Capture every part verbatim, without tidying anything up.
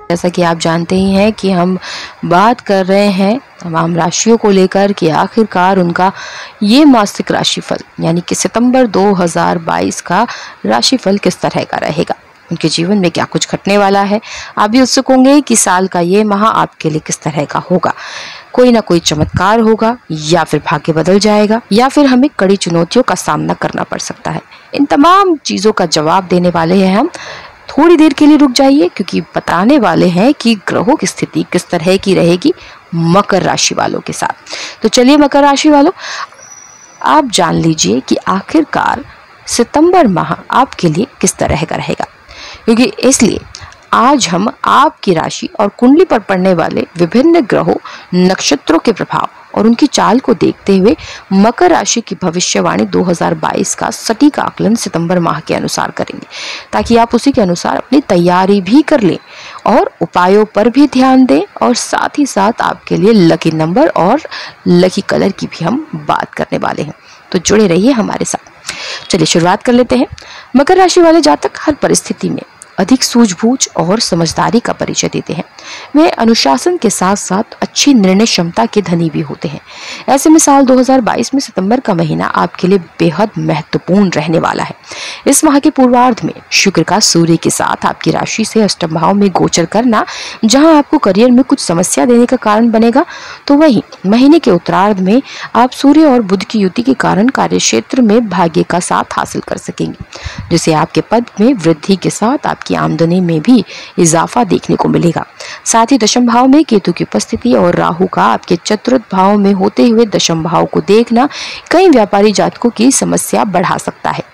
जैसा कि आप जानते ही हैं कि हम बात कर रहे हैं तमाम राशियों को लेकर कि आखिरकार उनका ये मासिक राशिफल यानी कि सितंबर दो हज़ार बाईस का राशिफल किस तरह का रहेगा, उनके जीवन में क्या कुछ घटने वाला है। आप भी उत्सुक होंगे कि साल का ये माह आपके लिए किस तरह का होगा। कोई ना कोई चमत्कार होगा या फिर भाग्य बदल जाएगा या फिर हमें कड़ी चुनौतियों का सामना करना पड़ सकता है। इन तमाम चीज़ों का जवाब देने वाले हैं हम। थोड़ी देर के लिए रुक जाइए क्योंकि बताने वाले हैं कि ग्रहों की स्थिति किस तरह की रहेगी मकर राशि वालों के साथ। तो चलिए मकर राशि वालों, आप जान लीजिए कि आखिरकार सितंबर माह आपके लिए किस तरह का रहेगा, क्योंकि इसलिए आज हम आपकी राशि और कुंडली पर पड़ने वाले विभिन्न ग्रहों, नक्षत्रों के प्रभाव और उनकी चाल को देखते हुए मकर राशि की भविष्यवाणी दो हज़ार बाईस का सटीक आकलन सितंबर माह के अनुसार करेंगे, ताकि आप उसी के अनुसार अपनी तैयारी भी कर लें और उपायों पर भी ध्यान दें। और साथ ही साथ आपके लिए लकी नंबर और लकी कलर की भी हम बात करने वाले हैं, तो जुड़े रहिए हमारे साथ। चलिए शुरुआत कर लेते हैं। मकर राशि वाले जातक हर परिस्थिति में अधिक सूझबूझ और समझदारी का परिचय देते हैं। वे अनुशासन के साथ साथ अच्छी निर्णय क्षमता के धनी भी होते हैं। ऐसे में साल दो हज़ार बाईस में सितंबर का महीना आपके लिए बेहद महत्वपूर्ण रहने वाला है। इस माह के पूर्वार्ध में शुक्र का सूर्य के साथ आपकी राशि से अष्टम भाव में गोचर करना, जहां आपको करियर में कुछ समस्या देने का कारण बनेगा, तो वहीं महीने के उत्तरार्ध में आप सूर्य और बुध की युति के कारण कार्य क्षेत्र में भाग्य का साथ हासिल कर सकेंगे, जिससे आपके पद में वृद्धि के साथ आपकी की आमदनी में भी इजाफा देखने को मिलेगा। साथ ही दशम भाव में केतु की उपस्थिति और राहु का आपके चतुर्थ भाव में होते हुए दशम भाव को देखना कई व्यापारी जातकों की समस्या बढ़ा सकता है।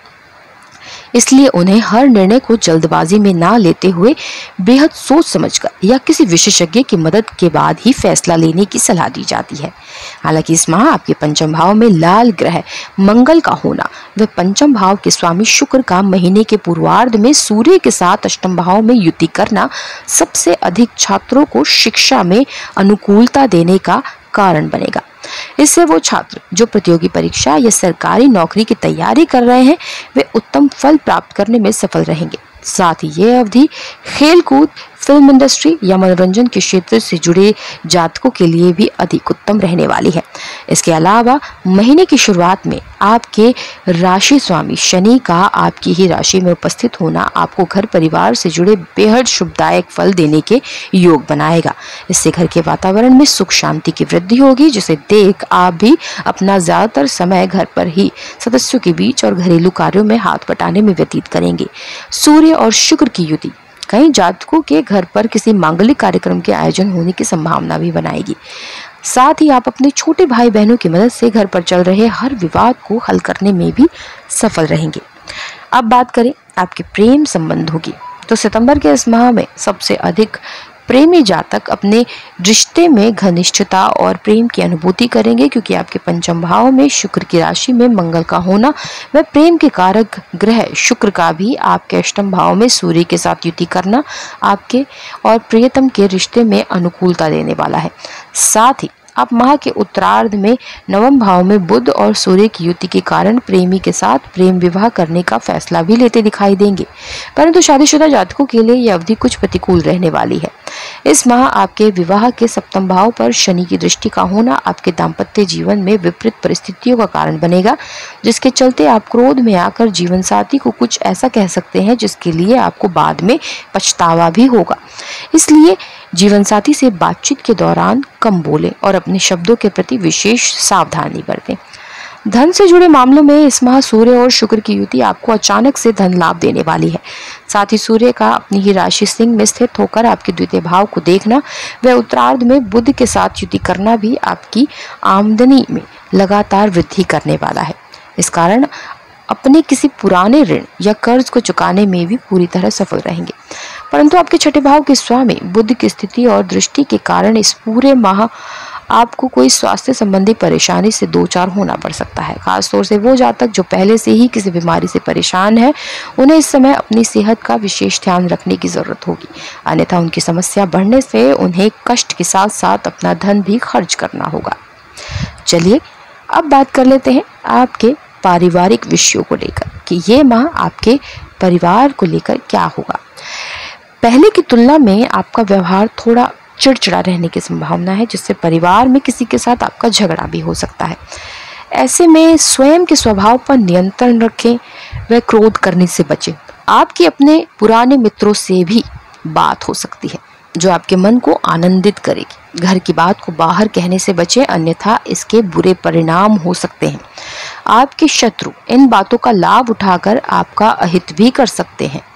इसलिए उन्हें हर निर्णय को जल्दबाजी में ना लेते हुए बेहद सोच समझकर या किसी विशेषज्ञ की मदद के बाद ही फैसला लेने की सलाह दी जाती है। हालांकि इस माह आपके पंचम भाव में लाल ग्रह मंगल का होना व पंचम भाव के स्वामी शुक्र का महीने के पूर्वार्ध में सूर्य के साथ अष्टम भाव में युति करना सबसे अधिक छात्रों को शिक्षा में अनुकूलता देने का कारण बनेगा। इससे वो छात्र जो प्रतियोगी परीक्षा या सरकारी नौकरी की तैयारी कर रहे हैं वे उत्तम फल प्राप्त करने में सफल रहेंगे। साथ ही ये अवधि खेलकूद, फिल्म इंडस्ट्री या मनोरंजन के क्षेत्र से जुड़े जातकों के लिए भी अधिक उत्तम रहने वाली है। इसके अलावा महीने की शुरुआत में आपके राशि स्वामी शनि का आपकी ही राशि में उपस्थित होना आपको घर परिवार से जुड़े बेहद शुभदायक फल देने के योग बनाएगा। इससे घर के वातावरण में सुख शांति की वृद्धि होगी, जिसे देख आप भी अपना ज्यादातर समय घर पर ही सदस्यों के बीच और घरेलू कार्यों में हाथ बटाने में व्यतीत करेंगे। सूर्य और शुक्र की युति कई जातकों के घर पर किसी मांगलिक कार्यक्रम के आयोजन होने की संभावना भी बनाएगी। साथ ही आप अपने छोटे भाई बहनों की मदद से घर पर चल रहे हर विवाद को हल करने में भी सफल रहेंगे। अब बात करें आपके प्रेम संबंधों की, तो सितंबर के इस माह में सबसे अधिक प्रेमी जातक अपने रिश्ते में घनिष्ठता और प्रेम की अनुभूति करेंगे, क्योंकि आपके पंचम भाव में शुक्र की राशि में मंगल का होना व प्रेम के कारक ग्रह शुक्र का भी आपके अष्टम भाव में सूर्य के साथ युति करना आपके और प्रियतम के रिश्ते में अनुकूलता देने वाला है। साथ ही आप माह के उत्तरार्ध में नवम भाव में बुध और सूर्य की युति के कारण प्रेमी के साथ प्रेम विवाह करने का फैसला भी लेते दिखाई देंगे। परंतु शादीशुदा जातकों के लिए यह अवधि कुछ प्रतिकूल रहने वाली है। इस माह आपके विवाह के सप्तम भाव पर शनि की दृष्टि का होना आपके दाम्पत्य जीवन में विपरीत परिस्थितियों का कारण बनेगा, जिसके चलते आप क्रोध में आकर जीवन साथी को कुछ ऐसा कह सकते हैं जिसके लिए आपको बाद में पछतावा भी होगा। इसलिए जीवन साथी से बातचीत के दौरान कम बोलें और अपने शब्दों के प्रति विशेष सावधानी बरतें। धन से जुड़े मामलों में इस माह सूर्य और शुक्र की युति आपको अचानक से धन लाभ देने वाली है। साथ ही सूर्य का अपनी ही राशि सिंह में स्थित होकर आपके द्वितीय भाव को देखना व उत्तरार्ध में बुध के साथ युति करना भी आपकी आमदनी में लगातार वृद्धि करने वाला है। इस कारण अपने किसी पुराने ऋण या कर्ज को चुकाने में भी पूरी तरह सफल रहेंगे। परंतु आपके छठे भाव के स्वामी बुध की स्थिति और दृष्टि के कारण इस पूरे माह आपको कोई स्वास्थ्य संबंधी परेशानी से दो चार होना पड़ सकता है। खासतौर से वो जातक जो पहले से ही किसी बीमारी से परेशान है, उन्हें इस समय अपनी सेहत का विशेष ध्यान रखने की जरूरत होगी, अन्यथा उनकी समस्या बढ़ने से उन्हें कष्ट के साथ साथ अपना धन भी खर्च करना होगा। चलिए अब बात कर लेते हैं आपके पारिवारिक विषयों को लेकर कि ये माह आपके परिवार को लेकर क्या होगा। पहले की तुलना में आपका व्यवहार थोड़ा चिड़चिड़ा रहने की संभावना है, जिससे परिवार में किसी के साथ आपका झगड़ा भी हो सकता है। ऐसे में स्वयं के स्वभाव पर नियंत्रण रखें, वह क्रोध करने से बचें। आपकी अपने पुराने मित्रों से भी बात हो सकती है जो आपके मन को आनंदित करेगी। घर की बात को बाहर कहने से बचें, अन्यथा इसके बुरे परिणाम हो सकते हैं। आपके शत्रु इन बातों का लाभ उठाकर आपका अहित भी कर सकते हैं।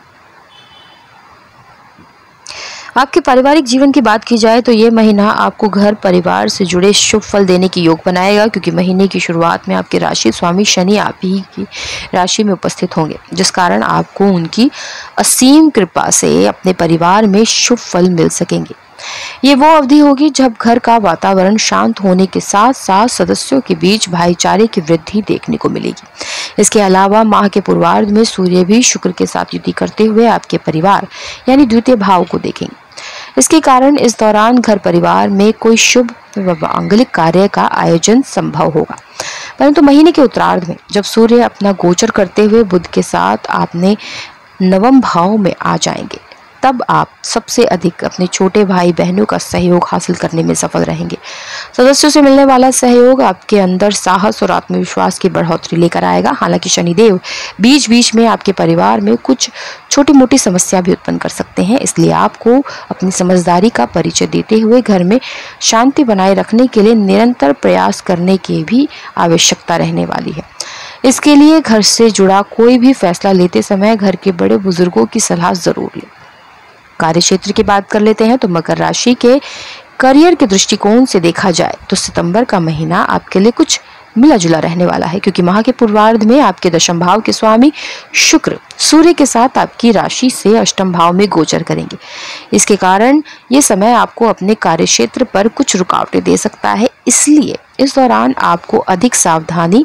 आपके पारिवारिक जीवन की बात की जाए तो ये महीना आपको घर परिवार से जुड़े शुभ फल देने की योग बनाएगा, क्योंकि महीने की शुरुआत में आपके राशि स्वामी शनि आप ही की राशि में उपस्थित होंगे, जिस कारण आपको उनकी असीम कृपा से अपने परिवार में शुभ फल मिल सकेंगे। ये वो अवधि होगी जब घर का वातावरण शांत होने के साथ साथ सदस्यों के बीच भाईचारे की वृद्धि देखने को मिलेगी। इसके अलावा माह के पूर्वार्ध में सूर्य भी शुक्र के साथ युति करते हुए आपके परिवार यानी द्वितीय भाव को देखेंगे। इसके कारण इस दौरान घर परिवार में कोई शुभ व मांगलिक कार्य का आयोजन संभव होगा। परंतु महीने के उत्तरार्ध में जब सूर्य अपना गोचर करते हुए बुध के साथ आपने नवम भाव में आ जाएंगे, तब आप सबसे अधिक अपने छोटे भाई बहनों का सहयोग हासिल करने में सफल रहेंगे। सदस्यों से मिलने वाला सहयोग आपके अंदर साहस और आत्मविश्वास की बढ़ोतरी लेकर आएगा। हालांकि शनिदेव बीच बीच में आपके परिवार में कुछ छोटी मोटी समस्या भी उत्पन्न कर सकते हैं, इसलिए आपको अपनी समझदारी का परिचय देते हुए घर में शांति बनाए रखने के लिए निरंतर प्रयास करने की भी आवश्यकता रहने वाली है। इसके लिए घर से जुड़ा कोई भी फैसला लेते समय घर के बड़े बुजुर्गों की सलाह जरूर लें। कार्य क्षेत्र की बात कर लेते हैं तो मकर राशि के करियर के दृष्टिकोण से देखा जाए तो सितंबर का महीना आपके लिए कुछ मिला जुला रहने वाला है, क्योंकि माह के पूर्वार्ध में आपके दशम भाव के स्वामी शुक्र सूर्य के साथ आपकी राशि से अष्टम भाव में गोचर करेंगे। इसके कारण ये समय आपको अपने कार्य क्षेत्र पर कुछ रुकावटें दे सकता है, इसलिए इस दौरान आपको अधिक सावधानी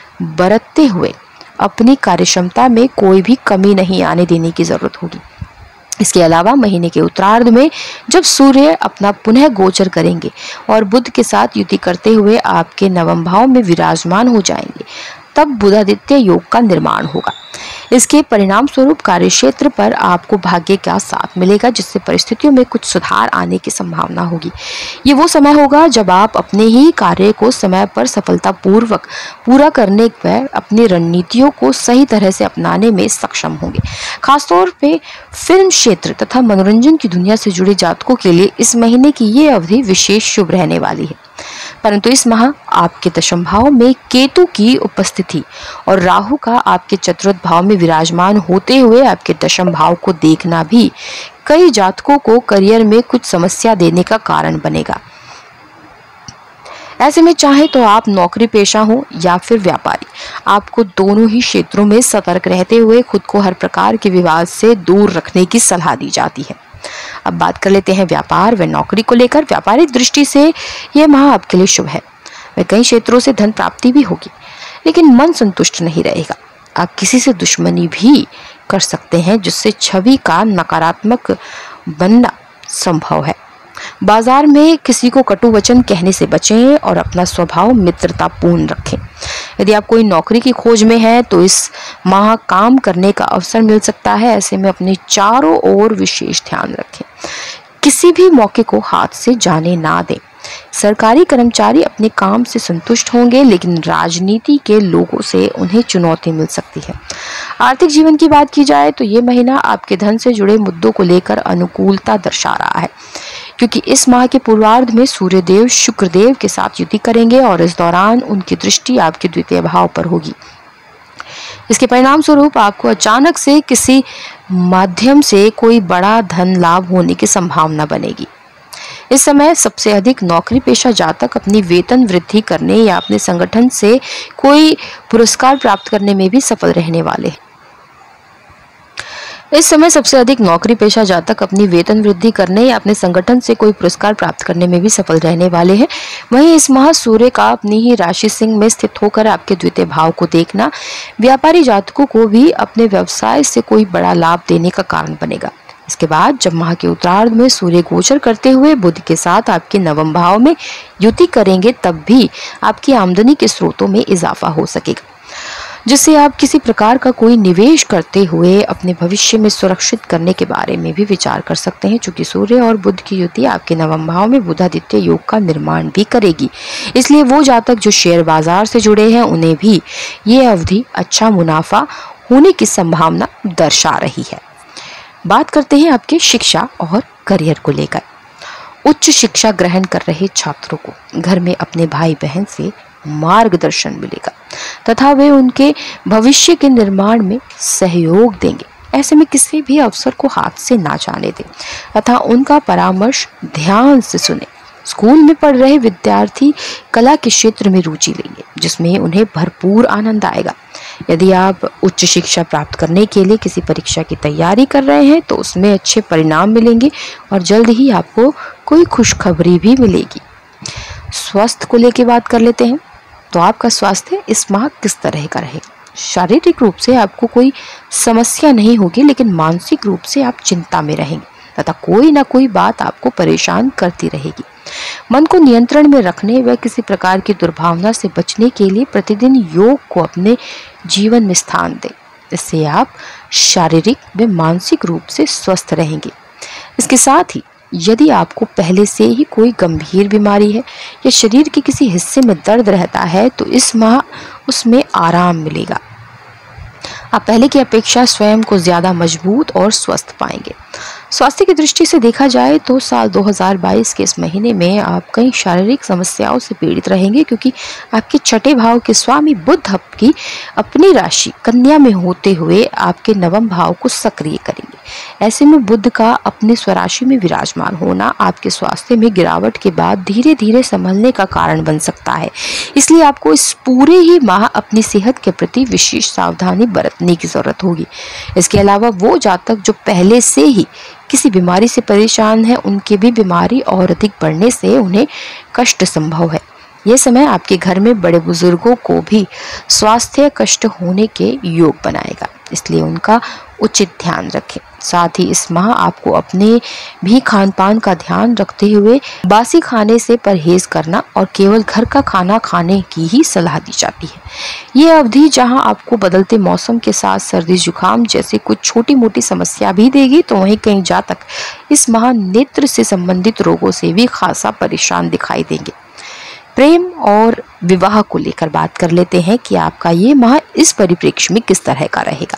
बरतते हुए अपनी कार्यक्षमता में कोई भी कमी नहीं आने देने की जरूरत होगी। इसके अलावा महीने के उत्तरार्ध में जब सूर्य अपना पुनः गोचर करेंगे और बुध के साथ युति करते हुए आपके नवम भाव में विराजमान हो जाएंगे, तब बुधादित्य योग का निर्माण होगा। इसके परिणाम स्वरूप कार्यक्षेत्र पर आपको भाग्य का साथ मिलेगा, जिससे परिस्थितियों में कुछ सुधार आने की संभावना होगी। ये वो समय होगा जब आप अपने ही कार्य को समय पर सफलतापूर्वक पूरा करने व अपनी रणनीतियों को सही तरह से अपनाने में सक्षम होंगे। खासतौर पे फिल्म क्षेत्र तथा मनोरंजन की दुनिया से जुड़े जातकों के लिए इस महीने की ये अवधि विशेष शुभ रहने वाली है। परंतु इस माह आपके दशम भाव में केतु की उपस्थिति और राहु का आपके चतुर्थ भाव में विराजमान होते हुए आपके दशम भाव को देखना भी कई जातकों को करियर में कुछ समस्या देने का कारण बनेगा। ऐसे में चाहे तो आप नौकरी पेशा हो या फिर व्यापारी, आपको दोनों ही क्षेत्रों में सतर्क रहते हुए खुद को हर प्रकार के विवाद से दूर रखने की सलाह दी जाती है। अब बात कर लेते हैं व्यापार व नौकरी को लेकर। व्यापारिक दृष्टि से यह माह आपके लिए शुभ है। वह कई क्षेत्रों से धन प्राप्ति भी होगी, लेकिन मन संतुष्ट नहीं रहेगा। आप किसी से दुश्मनी भी कर सकते हैं, जिससे छवि का नकारात्मक बनना संभव है। बाजार में किसी को कटु वचन कहने से बचें और अपना स्वभाव मित्रतापूर्ण रखें। यदि आप कोई नौकरी की खोज में हैं तो इस माह काम करने का अवसर मिल सकता है। ऐसे में अपने चारों ओर विशेष ध्यान रखें, किसी भी मौके को हाथ से जाने ना दें। सरकारी कर्मचारी अपने काम से संतुष्ट होंगे, लेकिन राजनीति के लोगों से उन्हें चुनौती मिल सकती है। आर्थिक जीवन की बात की जाए तो ये महीना आपके धन से जुड़े मुद्दों को लेकर अनुकूलता दर्शा रहा है, क्योंकि इस माह के पूर्वार्ध में सूर्यदेव शुक्रदेव के साथ युति करेंगे और इस दौरान उनकी दृष्टि आपके द्वितीय भाव पर होगी। इसके परिणाम स्वरूप आपको अचानक से किसी माध्यम से कोई बड़ा धन लाभ होने की संभावना बनेगी। इस समय सबसे अधिक नौकरी पेशा जातक अपनी वेतन वृद्धि करने या अपने संगठन से कोई पुरस्कार प्राप्त करने में भी सफल रहने वाले हैं। इस समय सबसे अधिक नौकरी पेशा जातक अपनी वेतन वृद्धि करने या अपने संगठन से कोई पुरस्कार प्राप्त करने में भी सफल रहने वाले हैं। वहीं इस माह सूर्य का अपनी ही राशि सिंह में स्थित होकर आपके द्वितीय भाव को देखना व्यापारी जातकों को भी अपने व्यवसाय से कोई बड़ा लाभ देने का कारण बनेगा। इसके बाद जब माह के उत्तरार्ध में सूर्य गोचर करते हुए बुध के साथ आपके नवम भाव में युति करेंगे, तब भी आपकी आमदनी के स्रोतों में इजाफा हो सकेगा। जिससे आप किसी प्रकार का कोई निवेश करते हुए अपने भविष्य में सुरक्षित करने के बारे में भी विचार कर सकते हैं। चूंकि सूर्य और बुध की युति आपके नवम भाव में बुधादित्य योग का निर्माण भी करेगी, इसलिए वो जातक जो शेयर बाजार से जुड़े हैं उन्हें भी ये अवधि अच्छा मुनाफा होने की संभावना दर्शा रही है। बात करते हैं आपके शिक्षा और करियर को लेकर। उच्च शिक्षा ग्रहण कर रहे छात्रों को घर में अपने भाई बहन से मार्गदर्शन मिलेगा तथा वे उनके भविष्य के निर्माण में सहयोग देंगे। ऐसे में किसी भी अवसर को हाथ से ना जाने दें तथा उनका परामर्श ध्यान से सुने। स्कूल में पढ़ रहे विद्यार्थी कला के क्षेत्र में रुचि लेंगे, जिसमें उन्हें भरपूर आनंद आएगा। यदि आप उच्च शिक्षा प्राप्त करने के लिए किसी परीक्षा की तैयारी कर रहे हैं तो उसमें अच्छे परिणाम मिलेंगे और जल्द ही आपको कोई खुशखबरी भी मिलेगी। स्वास्थ्य को लेकर बात कर लेते हैं तो आपका स्वास्थ्य इस माह किस तरह का रहेगा। शारीरिक रूप से आपको कोई समस्या नहीं होगी, लेकिन मानसिक रूप से आप चिंता में रहेंगे तथा कोई ना कोई बात आपको परेशान करती रहेगी। मन को नियंत्रण में रखने व किसी प्रकार की दुर्भावना से बचने के लिए प्रतिदिन योग को अपने जीवन में स्थान दें। इससे आप शारीरिक व मानसिक रूप से स्वस्थ रहेंगे। इसके साथ ही यदि आपको पहले से ही कोई गंभीर बीमारी है या शरीर के किसी हिस्से में दर्द रहता है तो इस माह उसमें आराम मिलेगा। आप पहले की अपेक्षा स्वयं को ज्यादा मजबूत और स्वस्थ पाएंगे। स्वास्थ्य की दृष्टि से देखा जाए तो साल दो हज़ार बाईस के इस महीने में आप कई शारीरिक समस्याओं से पीड़ित रहेंगे, क्योंकि आपके छठे भाव के स्वामी बुध आपकी अपनी राशि कन्या में होते हुए आपके नवम भाव को सक्रिय करेंगे। ऐसे में बुध का अपने स्वराशि में विराजमान होना आपके स्वास्थ्य में गिरावट के बाद धीरे धीरे संभलने का कारण बन सकता है। इसलिए आपको इस पूरे ही माह अपनी सेहत के प्रति विशेष सावधानी बरतने की जरूरत होगी। इसके अलावा वो जातक जो पहले से ही किसी बीमारी से परेशान है, उनकी भी बीमारी और अधिक बढ़ने से उन्हें कष्ट संभव है। यह समय आपके घर में बड़े बुजुर्गों को भी स्वास्थ्य कष्ट होने के योग बनाएगा, इसलिए उनका उचित ध्यान रखें। साथ ही इस माह आपको अपने भी खान पान का ध्यान रखते हुए बासी खाने से परहेज करना और केवल घर का खाना खाने की ही सलाह दी जाती है। ये अवधि जहां आपको बदलते मौसम के साथ सर्दी जुकाम जैसे कुछ छोटी मोटी समस्या भी देगी, तो वहीं कई जातक इस माह नेत्र से संबंधित रोगों से भी खासा परेशान दिखाई देंगे। प्रेम और विवाह को लेकर बात कर लेते हैं कि आपका ये माह इस परिप्रेक्ष्य में किस तरह का रहेगा।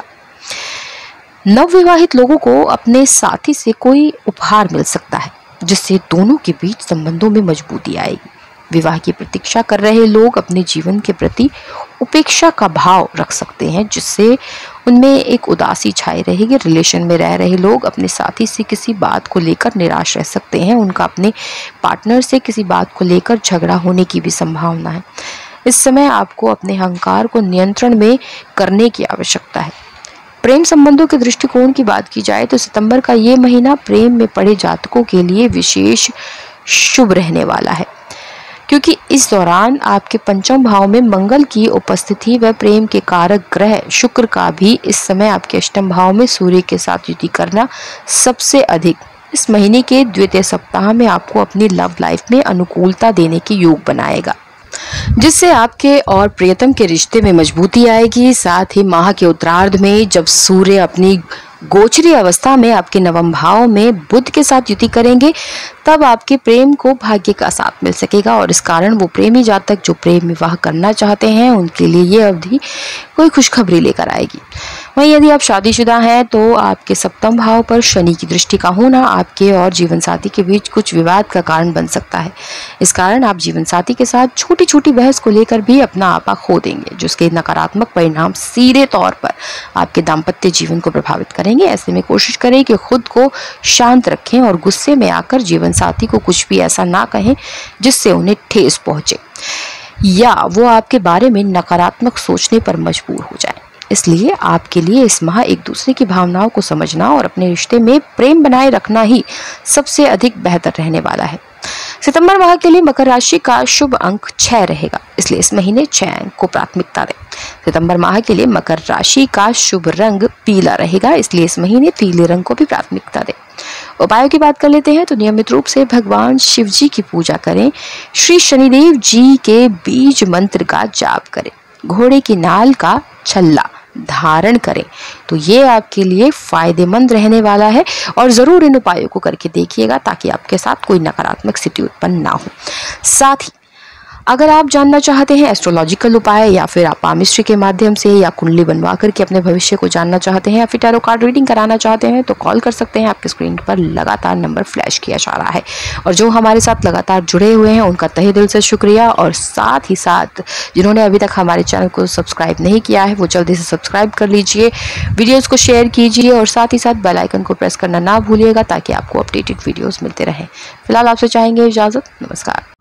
नवविवाहित लोगों को अपने साथी से कोई उपहार मिल सकता है, जिससे दोनों के बीच संबंधों में मजबूती आएगी। विवाह की प्रतीक्षा कर रहे लोग अपने जीवन के प्रति उपेक्षा का भाव रख सकते हैं, जिससे उनमें एक उदासी छाई रहेगी। रिलेशन में रह रहे लोग अपने साथी से किसी बात को लेकर निराश रह सकते हैं। उनका अपने पार्टनर से किसी बात को लेकर झगड़ा होने की भी संभावना है। इस समय आपको अपने अहंकार को नियंत्रण में करने की आवश्यकता है। प्रेम संबंधों के दृष्टिकोण की बात की जाए तो सितंबर का ये महीना प्रेम में पड़े जातकों के लिए विशेष शुभ रहने वाला है, क्योंकि इस दौरान आपके पंचम भाव में मंगल की उपस्थिति व प्रेम के कारक ग्रह शुक्र का भी इस समय आपके अष्टम भाव में सूर्य के साथ युति करना सबसे अधिक इस महीने के द्वितीय सप्ताह में आपको अपनी लव लाइफ में अनुकूलता देने की योग बनाएगा, जिससे आपके और प्रियतम के रिश्ते में मजबूती आएगी। साथ ही माह के उत्तरार्ध में जब सूर्य अपनी गोचरी अवस्था में आपके नवम भाव में बुध के साथ युति करेंगे, तब आपके प्रेम को भाग्य का साथ मिल सकेगा और इस कारण वो प्रेमी जातक जो प्रेम विवाह करना चाहते हैं उनके लिए ये अवधि कोई खुशखबरी लेकर आएगी। वहीं यदि आप शादीशुदा हैं तो आपके सप्तम भाव पर शनि की दृष्टि का होना आपके और जीवन साथी के बीच कुछ विवाद का कारण बन सकता है। इस कारण आप जीवन साथी के साथ छोटी छोटी बहस को लेकर भी अपना आपा खो देंगे, जिसके नकारात्मक परिणाम सीधे तौर पर आपके दाम्पत्य जीवन को प्रभावित करेंगे। ऐसे में कोशिश करें कि खुद को शांत रखें और गुस्से में आकर जीवन साथी को कुछ भी ऐसा ना कहें जिससे उन्हें ठेस पहुंचे या वो आपके बारे में नकारात्मक सोचने पर मजबूर हो जाए। इसलिए आपके लिए इस माह एक दूसरे की भावनाओं को समझना और अपने रिश्ते में प्रेम बनाए रखना ही सबसे अधिक बेहतर रहने वाला है। सितंबर माह के लिए मकर राशि का शुभ अंक छह रहेगा, इसलिए इस महीने छह अंक को प्राथमिकता दें। सितंबर माह के लिए मकर राशि का शुभ रंग पीला रहेगा, इसलिए इस महीने पीले रंग को भी प्राथमिकता दें। उपायों की बात कर लेते हैं तो नियमित रूप से भगवान शिव जी की पूजा करें, श्री शनिदेव जी के बीज मंत्र का जाप करें, घोड़े की नाल का छल्ला धारण करें। तो ये आपके लिए फायदेमंद रहने वाला है और ज़रूर इन उपायों को करके देखिएगा ताकि आपके साथ कोई नकारात्मक स्थिति उत्पन्न ना हो। साथ ही अगर आप जानना चाहते हैं एस्ट्रोलॉजिकल उपाय या फिर आप पामिस्ट्री के माध्यम से या कुंडली बनवा करके अपने भविष्य को जानना चाहते हैं या फिर टैरो कार्ड रीडिंग कराना चाहते हैं तो कॉल कर सकते हैं। आपके स्क्रीन पर लगातार नंबर फ्लैश किया जा रहा है। और जो हमारे साथ लगातार जुड़े हुए हैं उनका तहे दिल से शुक्रिया, और साथ ही साथ जिन्होंने अभी तक हमारे चैनल को सब्सक्राइब नहीं किया है वो जल्दी से सब्सक्राइब कर लीजिए, वीडियोज़ को शेयर कीजिए और साथ ही साथ बेल आइकन को प्रेस करना ना भूलिएगा ताकि आपको अपडेटेड वीडियोज़ मिलते रहें। फिलहाल आपसे चाहेंगे इजाज़त। नमस्कार।